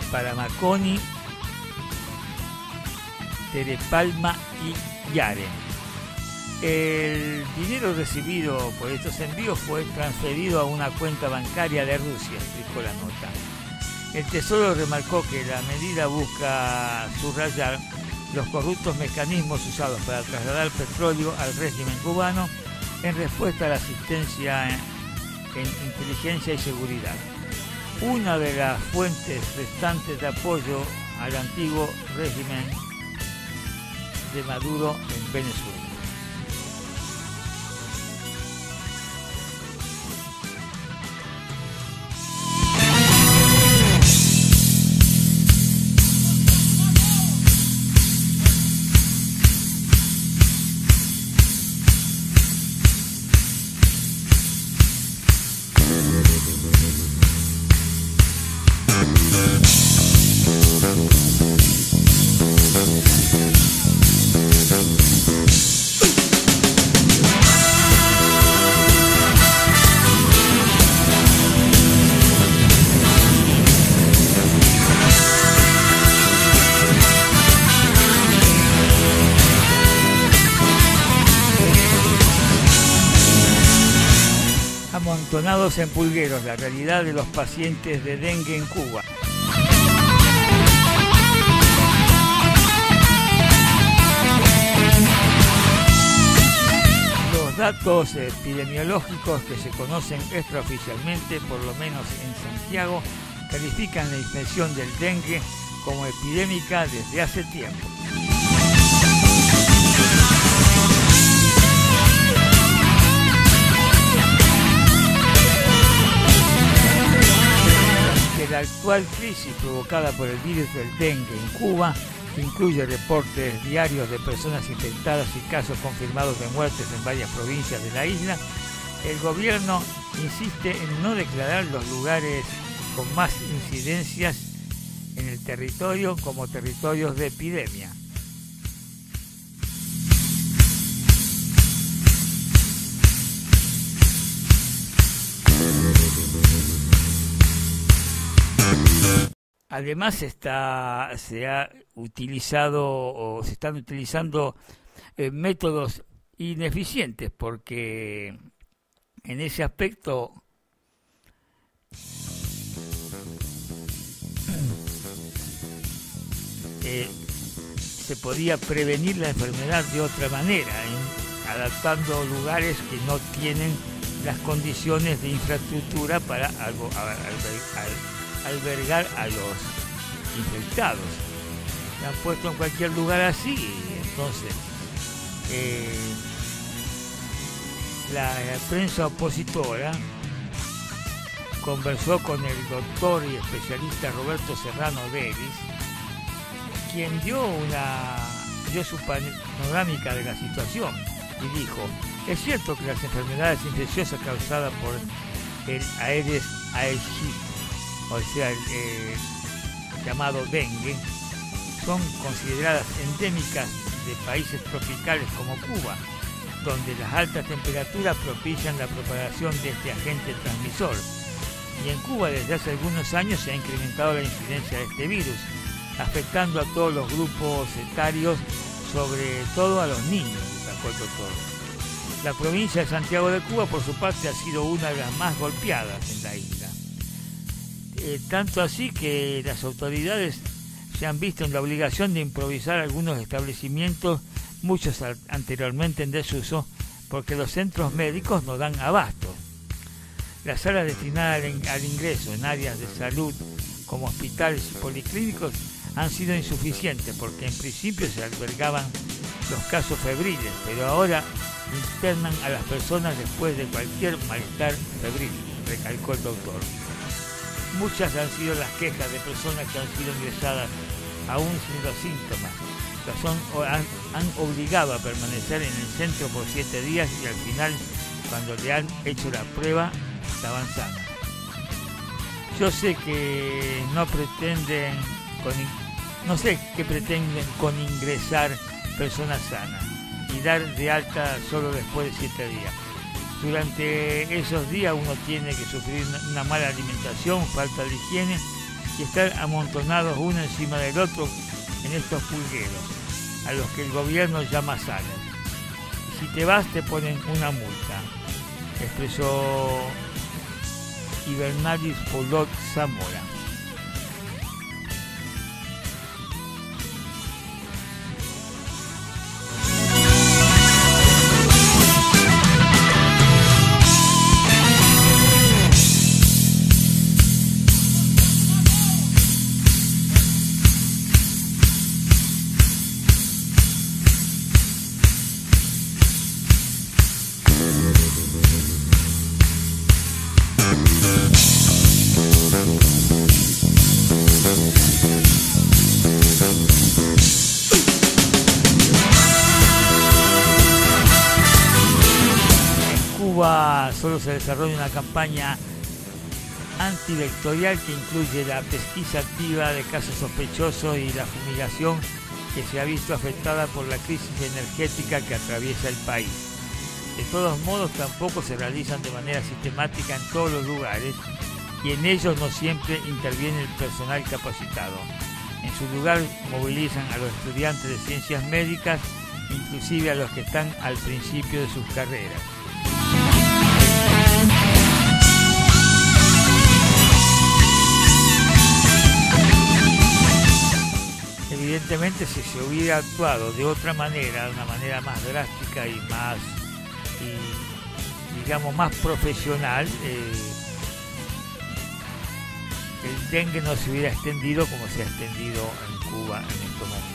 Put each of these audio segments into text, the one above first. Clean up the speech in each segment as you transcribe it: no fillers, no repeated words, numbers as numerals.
Paramaconi, Terepalma y Yaren. El dinero recibido por estos envíos fue transferido a una cuenta bancaria de Rusia, explicó la nota. El Tesoro remarcó que la medida busca subrayar los corruptos mecanismos usados para trasladar petróleo al régimen cubano en respuesta a la asistencia en inteligencia y seguridad, una de las fuentes restantes de apoyo al antiguo régimen de Maduro en Venezuela. Amontonados en pulgueros, la realidad de los pacientes de dengue en Cuba. Los datos epidemiológicos que se conocen extraoficialmente, por lo menos en Santiago, califican la infección del dengue como epidémica desde hace tiempo. La actual crisis provocada por el virus del dengue en Cuba, que incluye reportes diarios de personas infectadas y casos confirmados de muertes en varias provincias de la isla, el gobierno insiste en no declarar los lugares con más incidencias en el territorio como territorios de epidemia. Además se están utilizando métodos ineficientes, porque en ese aspecto se podía prevenir la enfermedad de otra manera, adaptando lugares que no tienen las condiciones de infraestructura para albergar a los infectados. Se han puesto en cualquier lugar así. Entonces la prensa opositora conversó con el doctor y especialista Roberto Serrano Vélez, quien dio su panorámica de la situación y dijo: es cierto que las enfermedades infecciosas causadas por el Aedes aegypti, o sea, el llamado dengue, son consideradas endémicas de países tropicales como Cuba, donde las altas temperaturas propician la propagación de este agente transmisor. Y en Cuba desde hace algunos años se ha incrementado la incidencia de este virus, afectando a todos los grupos etarios, sobre todo a los niños, destacó el doctor. La provincia de Santiago de Cuba, por su parte, ha sido una de las más golpeadas en la isla. Tanto así que las autoridades se han visto en la obligación de improvisar algunos establecimientos, muchos anteriormente en desuso, porque los centros médicos no dan abasto. Las salas destinadas al ingreso en áreas de salud como hospitales y policlínicos han sido insuficientes, porque en principio se albergaban los casos febriles, pero ahora internan a las personas después de cualquier malestar febril, recalcó el doctor. Muchas han sido las quejas de personas que han sido ingresadas aún sin los síntomas. Han obligado a permanecer en el centro por 7 días y al final, cuando le han hecho la prueba, estaban sanas. Yo sé que no sé qué pretenden con ingresar personas sanas y dar de alta solo después de 7 días. Durante esos días uno tiene que sufrir una mala alimentación, falta de higiene y estar amontonados uno encima del otro en estos pulgueros, a los que el gobierno llama salas. Y si te vas te ponen una multa, expresó Ibernalis Polot Zamora. Solo se desarrolla una campaña antivectorial que incluye la pesquisa activa de casos sospechosos y la fumigación que se ha visto afectada por la crisis energética que atraviesa el país. De todos modos, tampoco se realizan de manera sistemática en todos los lugares y en ellos no siempre interviene el personal capacitado. En su lugar movilizan a los estudiantes de ciencias médicas, inclusive a los que están al principio de sus carreras. Evidentemente, si se hubiera actuado de otra manera, de una manera más drástica y más, digamos, más profesional, el dengue no se hubiera extendido como se ha extendido en Cuba en estos momentos.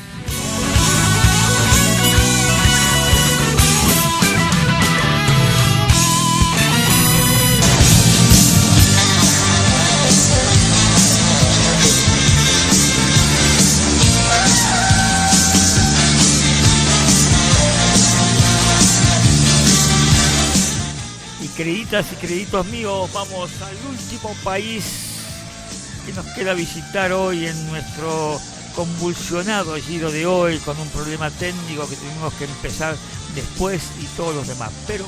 Queriditas y queriditos míos, vamos al último país que nos queda visitar hoy en nuestro convulsionado giro de hoy, con un problema técnico que tuvimos que empezar después y todos los demás. Pero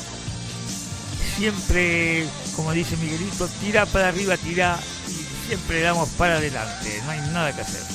siempre, como dice Miguelito, tira para arriba, tira, y siempre damos para adelante, no hay nada que hacer.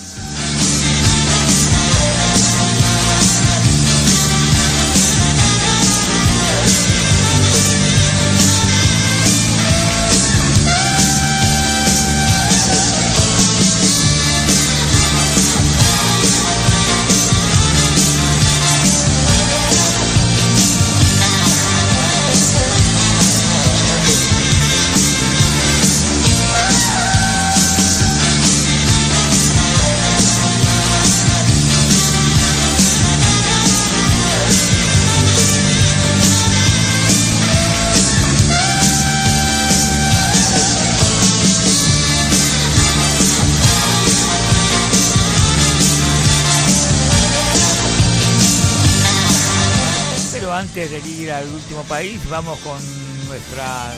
Antes de ir al último país, vamos con nuestras...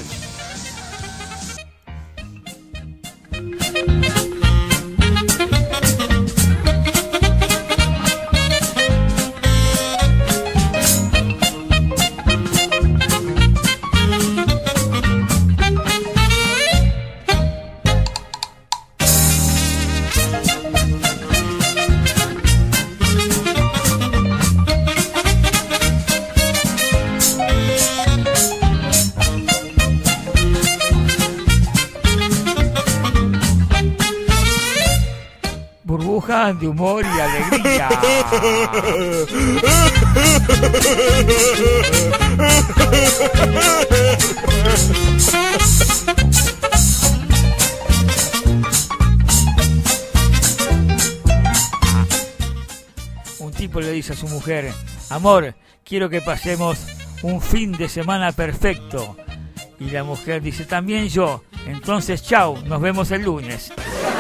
de humor y alegría. Un tipo le dice a su mujer: amor, quiero que pasemos un fin de semana perfecto. Y la mujer dice: también yo. Entonces, chau, nos vemos el lunes.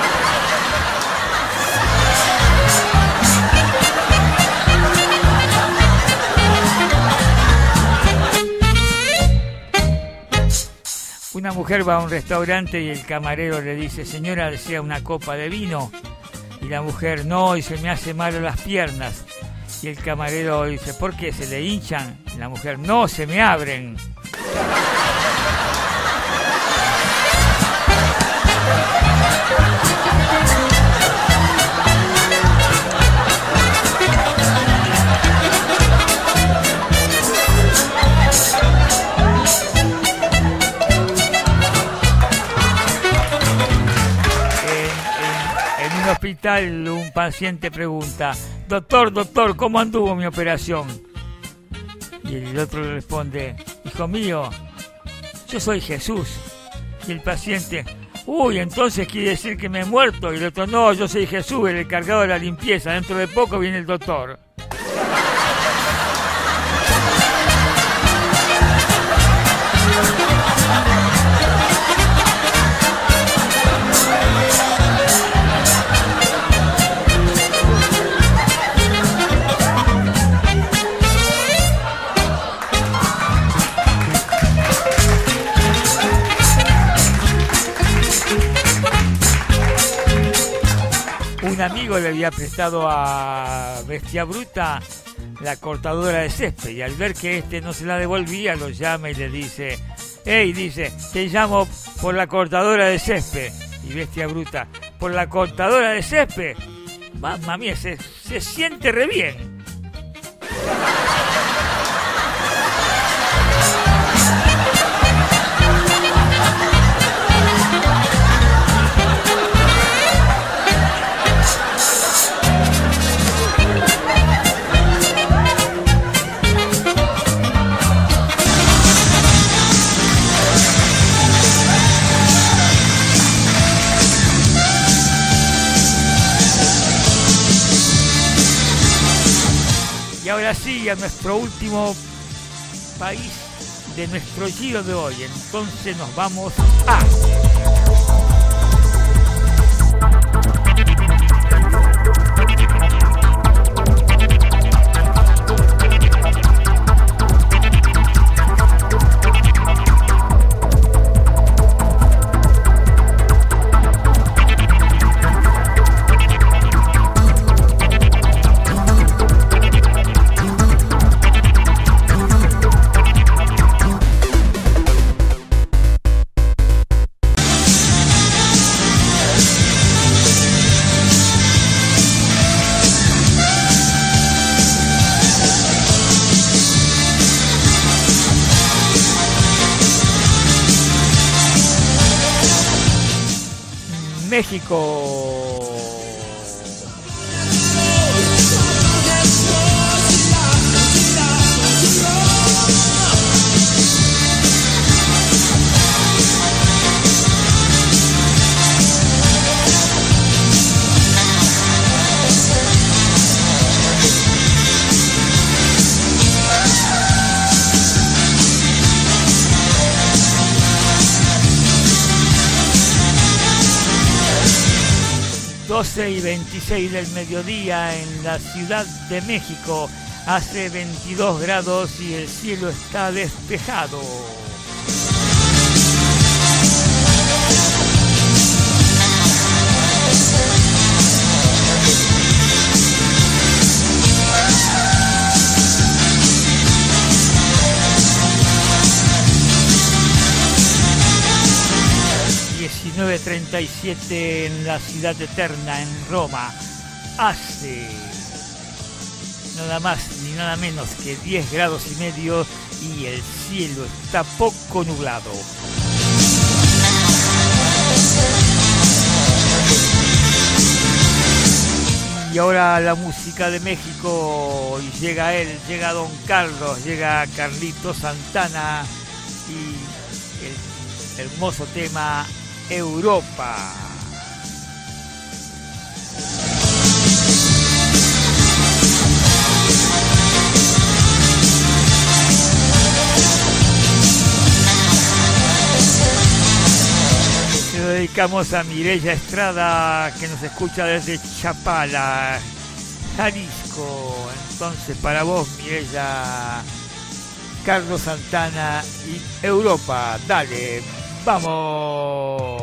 Una mujer va a un restaurante y el camarero le dice: señora, ¿desea una copa de vino? Y la mujer: no, y se me hace mal las piernas. Y el camarero dice: ¿por qué? ¿Se le hinchan? Y la mujer: no, se me abren. hospital un paciente pregunta: doctor, ¿cómo anduvo mi operación? Y el otro le responde: hijo mío, yo soy Jesús. Y el paciente: uy, entonces quiere decir que me he muerto. Y el otro: no, yo soy Jesús, el encargado de la limpieza. Dentro de poco viene el doctor. Un amigo le había prestado a Bestia Bruta la cortadora de césped y al ver que este no se la devolvía, lo llama y le dice: hey, dice, te llamo por la cortadora de césped. Y Bestia Bruta: ¿por la cortadora de césped? Mamma mía, se siente re bien. Y ahora sí, a nuestro último país de nuestro giro de hoy. Entonces nos vamos a... México. Y 26 del mediodía en la Ciudad de México. Hace 22 grados y el cielo está despejado. y 9:37 en la Ciudad Eterna, en Roma. Hace nada más ni nada menos que 10 grados y medio y el cielo está poco nublado. Y ahora la música de México, y llega él, llega Don Carlos, llega Carlito Santana y el hermoso tema Europa. Se lo dedicamos a Mireya Estrada, que nos escucha desde Chapala, Jalisco. Entonces, para vos, Mireya, Carlos Santana y Europa. Dale, vamos.